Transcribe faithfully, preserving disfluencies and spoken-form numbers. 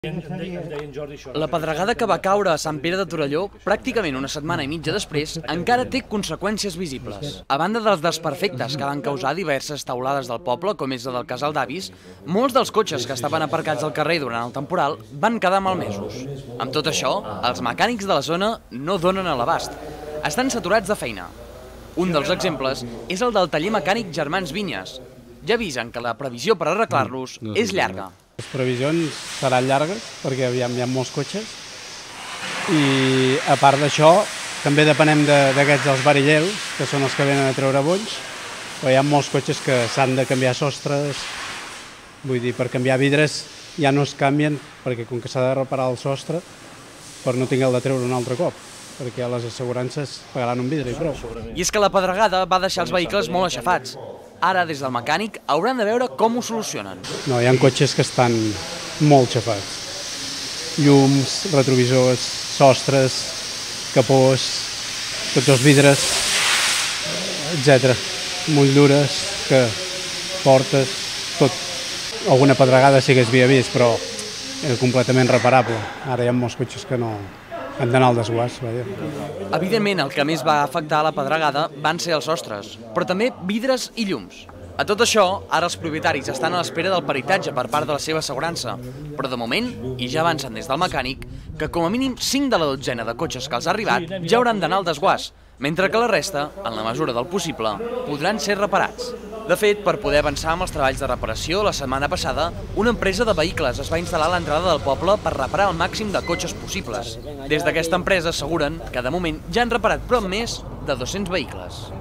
La pedregada que va caure a Sant Pere de Torelló, pràcticament una setmana i mitja després, encara té conseqüències visibles. A banda dels desperfectes que van causar diverses teulades del poble, com és la del Casal d'Avis, molts dels cotxes que estaven aparcats al carrer durant el temporal van quedar malmesos. Amb tot això, els mecànics de la zona no donen a l'abast. Estan saturats de feina. Un dels exemples és el del taller mecànic Germans Vinyes. Ja avisen que la previsió per arreglar-los és llarga. Les previsions seran llargues perquè hi ha, hi ha molts cotxes i a part d'això també depenem d'aquests dels varillers, que són els que venen a treure bonys, però hi ha molts cotxes que s'han de canviar sostres, vull dir, per canviar vidres ja no es canvien perquè com que s'ha de reparar el sostre per no tingueu de treure un altre cop, perquè les assegurances pagaran un vidre i prou. I és que la pedregada va deixar els vehicles molt aixafats. Ara, des del mecànic, hauran de veure com ho solucionen. No, hi ha cotxes que estan molt xafats. Llums, retrovisors, sostres, capós, tots els vidres, etcètera. Motllures, que portes, tot. Alguna pedregada sí que s'havia vist, però era completament reparable. Ara hi ha molts cotxes que no han d'anar al desguàs. Evidentment, el que més va afectar la pedregada van ser els sostres, però també vidres i llums. A tot això, ara els propietaris estan a l'espera del peritatge per part de la seva assegurança, però de moment, i ja avancen des del mecànic, que com a mínim cinc de la dotzena de cotxes que els ha arribat ja hauran d'anar al desguàs, mentre que la resta, en la mesura del possible, podran ser reparats. De fet, per poder avançar amb els treballs de reparació, la setmana passada, una empresa de vehicles es va instal·lar a l'entrada del poble per reparar el màxim de cotxes possibles. Des d'aquesta empresa asseguren que de moment ja han reparat prop més de dos-cents vehicles.